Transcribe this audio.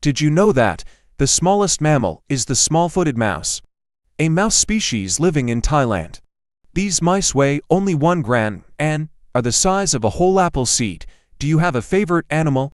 Did you know that the smallest mammal is the small-footed mouse? A mouse species living in Thailand. These mice weigh only 1 gram and are the size of a whole apple seed. Do you have a favorite animal?